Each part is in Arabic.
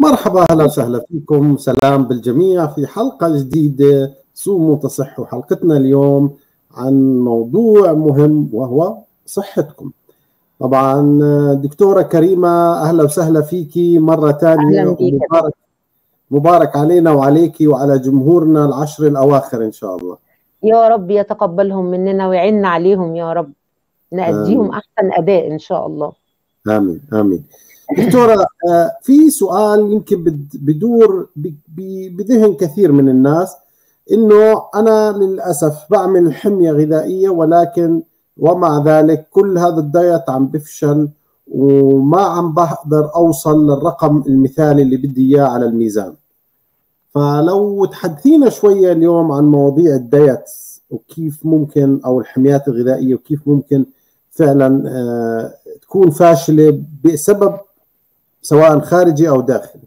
مرحبا، أهلا وسهلا فيكم. سلام بالجميع في حلقة جديدة صوموا تصحوا. حلقتنا اليوم عن موضوع مهم وهو صحتكم. طبعا دكتورة كريمة، أهلا وسهلا فيكي مرة ثانية، أهلا بيك. مبارك علينا وعليكي وعلى جمهورنا العشر الأواخر إن شاء الله. يا رب يتقبلهم مننا ويعيننا عليهم يا رب، نأديهم أحسن أداء إن شاء الله. آمين آمين. دكتورة، في سؤال يمكن بدور بذهن كثير من الناس، إنه أنا للأسف بعمل حمية غذائية ولكن ومع ذلك كل هذا الدايت عم بفشل وما عم بقدر أوصل للرقم المثالي اللي بدي إياه على الميزان. فلو تحدثينا شوية اليوم عن مواضيع الدايت وكيف ممكن، أو الحميات الغذائية، وكيف ممكن فعلا تكون فاشلة بسبب سواء خارجي أو داخلي.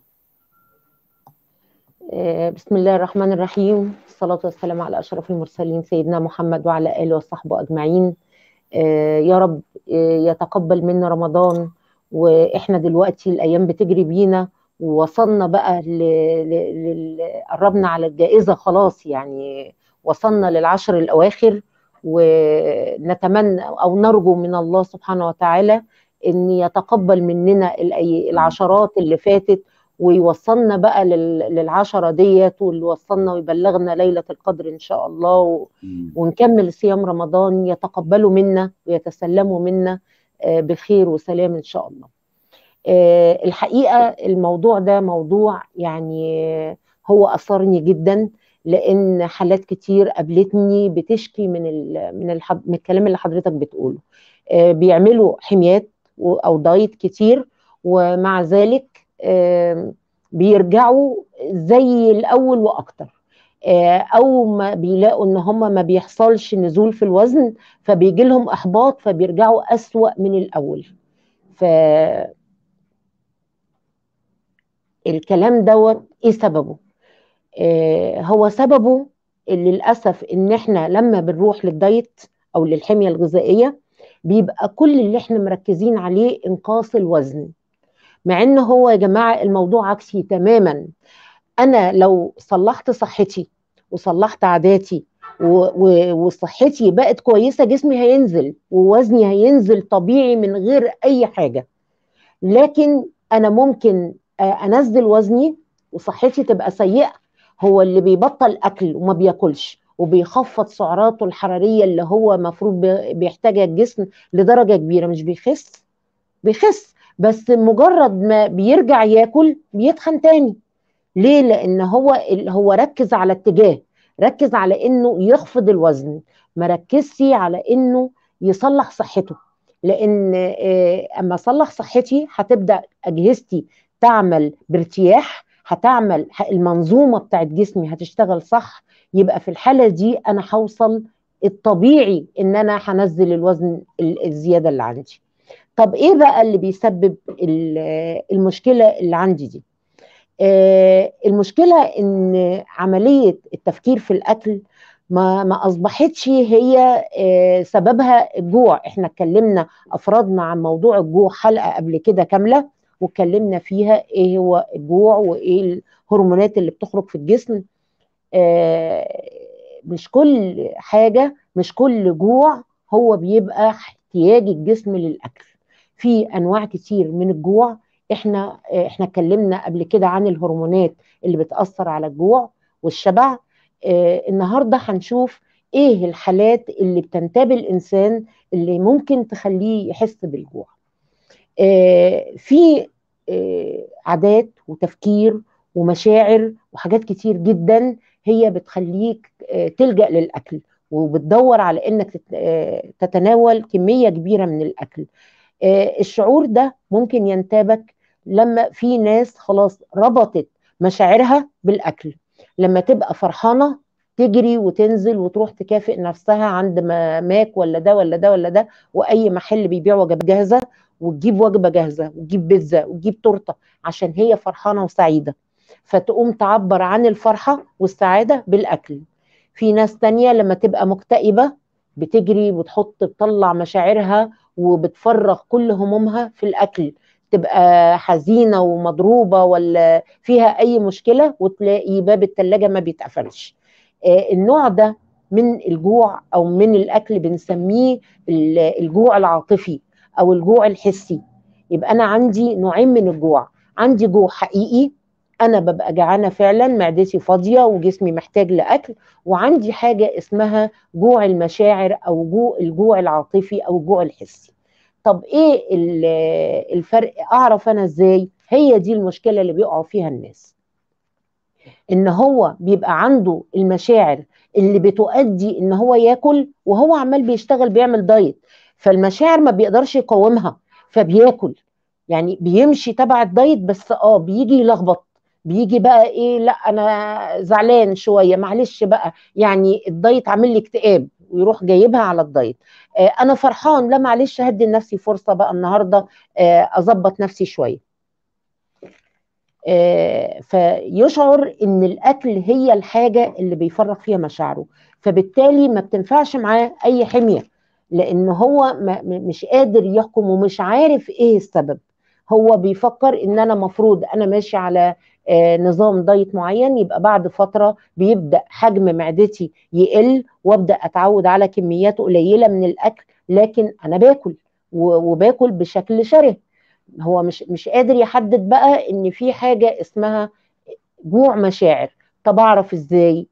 بسم الله الرحمن الرحيم، الصلاة والسلام على أشرف المرسلين سيدنا محمد وعلى آله وصحبه أجمعين. يا رب يتقبل منا رمضان، وإحنا دلوقتي الأيام بتجري بينا ووصلنا بقى قربنا على الجائزة خلاص، يعني وصلنا للعشر الأواخر، ونتمنى أو نرجو من الله سبحانه وتعالى أن يتقبل مننا العشرات اللي فاتت ويوصلنا بقى للعشرة ديت، واللي وصلنا ويبلغنا ليلة القدر إن شاء الله، ونكمل صيام رمضان يتقبلوا منا ويتسلموا منا بخير وسلام إن شاء الله. الحقيقة الموضوع ده موضوع يعني هو أثرني جدا، لأن حالات كتير قابلتني بتشكي من الكلام اللي حضرتك بتقوله. بيعملوا حميات أو دايت كتير، ومع ذلك بيرجعوا زي الأول وأكتر، أو ما بيلاقوا إن هم ما بيحصلش نزول في الوزن فبيجي لهم إحباط فبيرجعوا أسوأ من الأول. الكلام دوت إيه سببه؟ هو سببه للأسف إن إحنا لما بنروح للدايت أو للحمية الغذائية بيبقى كل اللي إحنا مركزين عليه إنقاص الوزن، مع إن هو يا جماعة الموضوع عكسي تماما. أنا لو صلحت صحتي وصلحت عاداتي وصحتي بقت كويسة، جسمي هينزل ووزني هينزل طبيعي من غير أي حاجة. لكن أنا ممكن أنزل وزني وصحتي تبقى سيئة. هو اللي بيبطل أكل وما بياكلش وبيخفض سعراته الحرارية اللي هو مفروض بيحتاجها الجسم لدرجة كبيرة، مش بيخس بس مجرد ما بيرجع ياكل بيتخن تاني. ليه؟ لأن هو ركز على اتجاه، ركز على إنه يخفض الوزن، ما ركزش على إنه يصلح صحته. لأن أما أصلح صحتي هتبدأ أجهزتي تعمل بارتياح، هتعمل المنظومة بتاعت جسمي هتشتغل صح. يبقى في الحالة دي أنا هوصل الطبيعي إن أنا هنزل الوزن الزيادة اللي عندي. طب إيه بقى اللي بيسبب المشكلة اللي عندي دي؟ المشكلة إن عملية التفكير في الأكل ما أصبحتش هي سببها الجوع. إحنا اتكلمنا أفرادنا عن موضوع الجوع حلقة قبل كده كاملة، واتكلمنا فيها إيه هو الجوع وإيه الهرمونات اللي بتخرج في الجسم. مش كل حاجة، مش كل جوع هو بيبقى احتياج الجسم للأكل. في أنواع كتير من الجوع. احنا اتكلمنا قبل كده عن الهرمونات اللي بتأثر على الجوع والشبع. النهاردة هنشوف ايه الحالات اللي بتنتاب الإنسان اللي ممكن تخليه يحس بالجوع. في عادات وتفكير ومشاعر وحاجات كتير جدا هي بتخليك تلجأ للأكل، وبتدور على انك تتناول كمية كبيرة من الأكل. الشعور ده ممكن ينتابك لما في ناس خلاص ربطت مشاعرها بالأكل. لما تبقى فرحانة تجري وتنزل وتروح تكافئ نفسها عند ماك ولا ده ولا ده ولا ده، وأي محل بيبيع وجبات جاهزة، وتجيب وجبة جاهزة وتجيب بيتزا وتجيب تورتة عشان هي فرحانة وسعيدة، فتقوم تعبر عن الفرحة والسعادة بالأكل. في ناس تانية لما تبقى مكتئبة بتجري وتطلع مشاعرها وبتفرغ كل همومها في الأكل، تبقى حزينة ومضروبة ولا فيها أي مشكلة وتلاقي باب التلاجة ما بيتقفلش. النوع ده من الجوع أو من الأكل بنسميه الجوع العاطفي أو الجوع الحسي. يبقى أنا عندي نوعين من الجوع، عندي جوع حقيقي، أنا ببقى جعانة فعلا، معدتي فاضية وجسمي محتاج لأكل، وعندي حاجة اسمها جوع المشاعر أو الجوع العاطفي أو الجوع الحسي. طب ايه الفرق؟ اعرف انا ازاي؟ هي دي المشكله اللي بيقعوا فيها الناس، ان هو بيبقى عنده المشاعر اللي بتؤدي ان هو ياكل وهو عمال بيشتغل بيعمل دايت، فالمشاعر ما بيقدرش يقاومها فبياكل. يعني بيمشي تبع الدايت بس بيجي يلخبط، بيجي بقى ايه، لا انا زعلان شويه معلش بقى، يعني الدايت عامل لي اكتئاب ويروح جايبها على الدايت. انا فرحان، لا معلش هدي لنفسي فرصه بقى النهارده اظبط نفسي شويه. فيشعر ان الاكل هي الحاجه اللي بيفرغ فيها مشاعره، فبالتالي ما بتنفعش معاه اي حميه، لان هو مش قادر يحكم ومش عارف ايه السبب. هو بيفكر ان انا مفروض انا ماشي على نظام دايت معين، يبقى بعد فتره بيبدا حجم معدتي يقل وابدا اتعود على كميات قليله من الاكل، لكن انا باكل وباكل بشكل شره. هو مش قادر يحدد بقى ان في حاجه اسمها جوع مشاعر. طب اعرف ازاي؟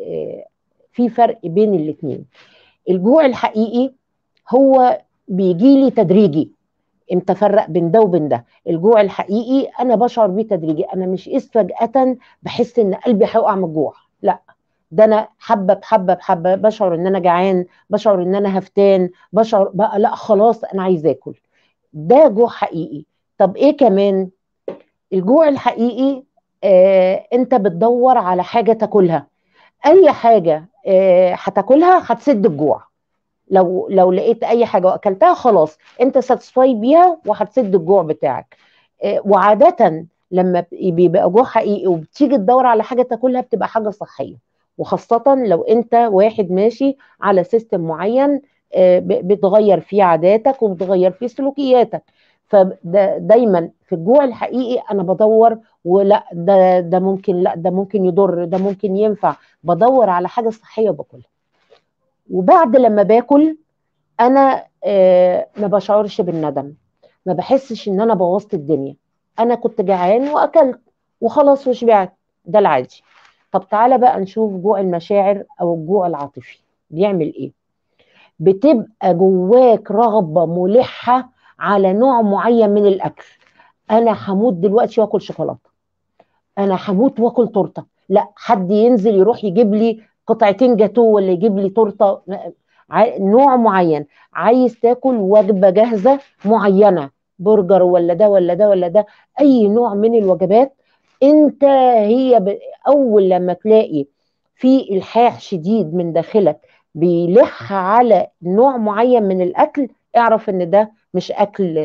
في فرق بين الاثنين. الجوع الحقيقي هو بيجي لي تدريجي، انت فرق بين ده وبين ده. الجوع الحقيقي انا بشعر بيه تدريجي، انا مش فجأة بحس ان قلبي هيقع من الجوع، لا، ده انا حبه بحبه بحبه بشعر ان انا جعان، بشعر ان انا هفتان، بشعر بقى لا خلاص انا عايز اكل. ده جوع حقيقي. طب ايه كمان؟ الجوع الحقيقي انت بتدور على حاجة تاكلها، اي حاجة هتاكلها هتسد الجوع. لو لقيت اي حاجة واكلتها خلاص انت ساتسفاي بيها وهتسد الجوع بتاعك. وعادة لما بيبقى جوع حقيقي وبتيجي تدور على حاجة تاكلها بتبقى حاجة صحية، وخاصة لو انت واحد ماشي على سيستم معين بتغير فيه عاداتك وبتغير فيه سلوكياتك. فدايما في الجوع الحقيقي انا بدور، ولا ده ممكن، لا ده ممكن يضر، ده ممكن ينفع، بدور على حاجة صحية باكلها. وبعد لما باكل انا ما بشعرش بالندم، ما بحسش ان انا بوظت الدنيا، انا كنت جعان واكلت وخلاص وشبعت، ده العادي. طب تعالى بقى نشوف جوع المشاعر او الجوع العاطفي بيعمل ايه. بتبقى جواك رغبة ملحة على نوع معين من الاكل. انا هموت دلوقتي واكل شوكولاتة، انا هموت واكل تورته، لا حد ينزل يروح يجيب لي قطعتين جاتوه ولا يجيب لي تورته، نوع معين. عايز تاكل وجبه جاهزه معينه، برجر ولا ده ولا ده ولا ده، اي نوع من الوجبات. انت اول لما تلاقي في الحاح شديد من داخلك بيلح على نوع معين من الاكل، اعرف ان ده مش اكل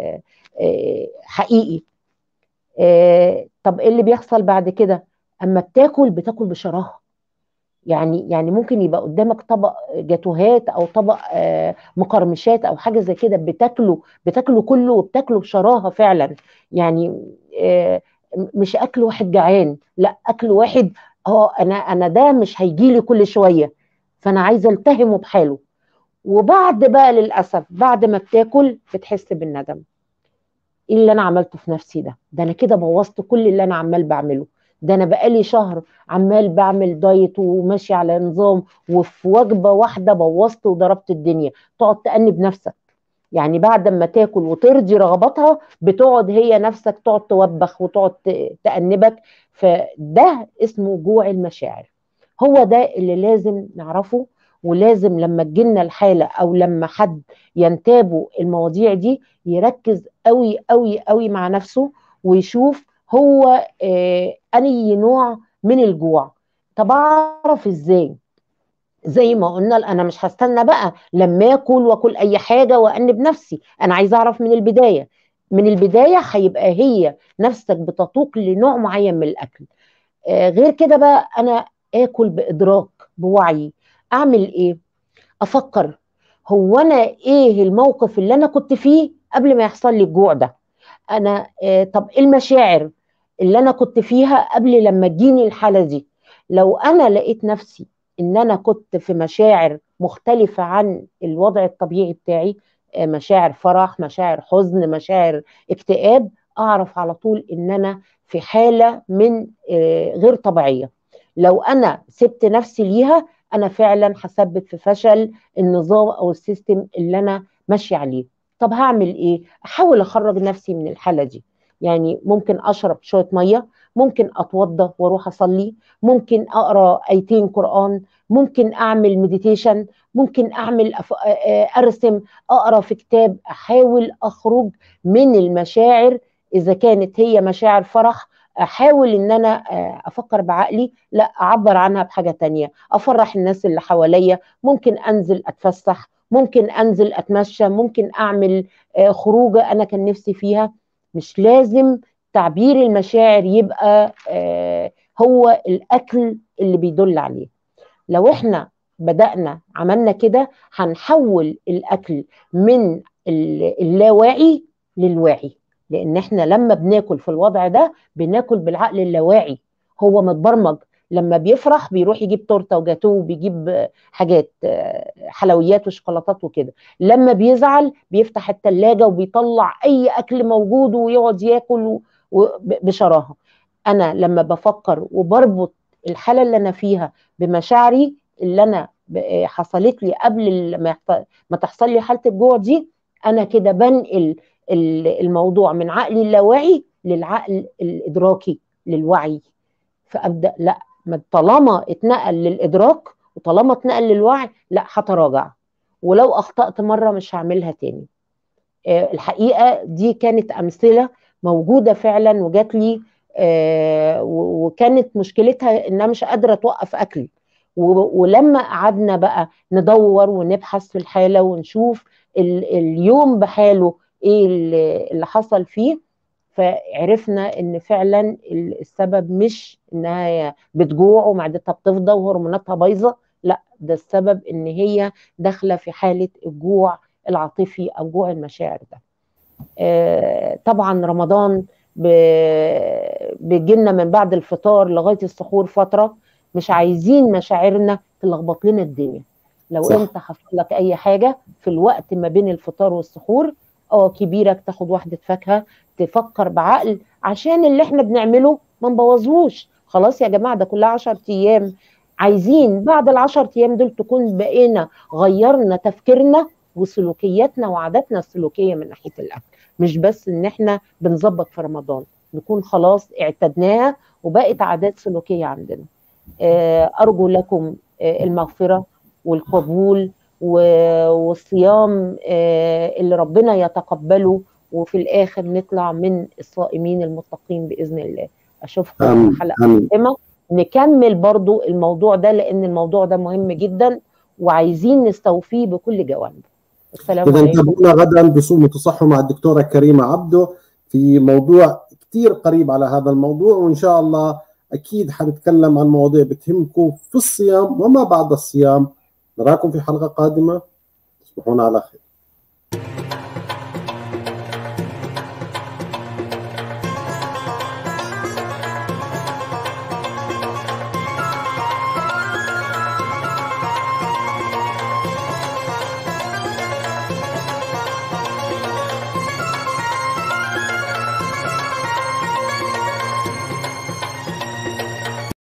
حقيقي. طب ايه اللي بيحصل بعد كده؟ اما بتاكل بشراهه. يعني ممكن يبقى قدامك طبق جاتوهات او طبق مقرمشات او حاجه زي كده، بتاكله كله وبتاكله بشراهه فعلا. يعني مش اكل واحد جعان، لا اكل واحد انا ده مش هيجي لي كل شويه، فانا عايزه التهمه بحاله. وبعد بقى للاسف بعد ما بتاكل بتحس بالندم، ايه اللي انا عملته في نفسي ده انا كده بوظت كل اللي انا عمال بعمله، ده انا بقالي شهر عمال بعمل دايت وماشي على نظام، وفي وجبة واحدة بوظت وضربت الدنيا. تقعد تأنب نفسك، يعني بعد ما تاكل وترضي رغباتها بتقعد هي نفسك تقعد توبخ وتقعد تأنبك. فده اسمه جوع المشاعر. هو ده اللي لازم نعرفه، ولازم لما تجيلنا الحالة او لما حد ينتابه المواضيع دي يركز قوي قوي قوي مع نفسه ويشوف هو أي نوع من الجوع. طب اعرف ازاي؟ زي ما قلنا انا مش هستنى بقى لما واكل اي حاجه وانب نفسي، انا عايزه اعرف من البدايه. من البدايه هيبقى هي نفسك بتتوق لنوع معين من الاكل. غير كده بقى انا اكل بادراك بوعي. اعمل ايه؟ افكر هو انا ايه الموقف اللي انا كنت فيه قبل ما يحصل لي الجوع ده. انا طب ايه المشاعر اللي انا كنت فيها قبل لما تجيني الحاله دي؟ لو انا لقيت نفسي ان انا كنت في مشاعر مختلفه عن الوضع الطبيعي بتاعي، مشاعر فرح، مشاعر حزن، مشاعر اكتئاب، اعرف على طول ان انا في حاله من غير طبيعيه. لو انا سبت نفسي ليها انا فعلا هسبب في فشل النظام او السيستم اللي انا ماشي عليه. طب هعمل ايه؟ احاول اخرج نفسي من الحاله دي. يعني ممكن اشرب شويه ميه، ممكن اتوضى واروح اصلي، ممكن اقرا ايتين قران، ممكن اعمل مديتيشن، ممكن اعمل ارسم، اقرا في كتاب. احاول اخرج من المشاعر. اذا كانت هي مشاعر فرح احاول ان انا افكر بعقلي، لا اعبر عنها بحاجه تانية، افرح الناس اللي حواليا. ممكن انزل اتفسح، ممكن انزل اتمشى، ممكن اعمل خروجه انا كان نفسي فيها. مش لازم تعبير المشاعر يبقى هو الاكل اللي بيدل عليه. لو احنا بدأنا عملنا كده هنحول الاكل من اللاواعي للواعي. لان احنا لما بناكل في الوضع ده بناكل بالعقل اللاواعي. هو متبرمج لما بيفرح بيروح يجيب تورته وجاتوه وبيجيب حاجات حلويات وشوكولاتات وكده. لما بيزعل بيفتح الثلاجه وبيطلع اي اكل موجود ويقعد ياكل بشراهه. انا لما بفكر وبربط الحاله اللي انا فيها بمشاعري اللي انا حصلت لي قبل ما تحصل لي حاله الجوع دي، انا كده بنقل الموضوع من عقلي اللاواعي للعقل الادراكي للوعي. فابدا لا، طالما اتنقل للادراك وطالما اتنقل للوعي لا هتراجع، ولو اخطات مره مش هعملها تاني. الحقيقه دي كانت امثله موجوده فعلا وجات لي، وكانت مشكلتها انها مش قادره توقف اكل. ولما قعدنا بقى ندور ونبحث في الحاله ونشوف اليوم بحاله ايه اللي حصل فيه، فعرفنا ان فعلا السبب مش انها بتجوع ومعدتها بتفضى وهرموناتها بايظه، لا ده السبب ان هي داخله في حاله الجوع العاطفي او جوع المشاعر ده. طبعا رمضان بيجيلنا من بعد الفطار لغايه السحور فتره مش عايزين مشاعرنا تلخبط لنا الدنيا. لو صح. انت حصل لك اي حاجه في الوقت ما بين الفطار والسحور، كبيرك تاخد واحده فاكهه، تفكر بعقل عشان اللي احنا بنعمله ما نبوظهوش. خلاص يا جماعه ده كلها 10 ايام، عايزين بعد ال10 ايام دول تكون بقينا غيرنا تفكيرنا وسلوكياتنا وعاداتنا السلوكيه من ناحيه الاكل. مش بس ان احنا بنظبط في رمضان، نكون خلاص اعتدناها وبقت عادات سلوكيه عندنا. ارجو لكم المغفره والقبول والصيام اللي ربنا يتقبله، وفي الاخر نطلع من الصائمين المتقين باذن الله. اشوفكم في حلقه قادمه نكمل برضو الموضوع ده، لان الموضوع ده مهم جدا وعايزين نستوفيه بكل جوانبه. السلام عليكم. انتظرونا غدا بصوم وتصحوا مع الدكتوره كريمه عبده في موضوع كثير قريب على هذا الموضوع، وان شاء الله اكيد حنتكلم عن مواضيع بتهمكم في الصيام وما بعد الصيام. نراكم في حلقه قادمه، تصبحون على خير.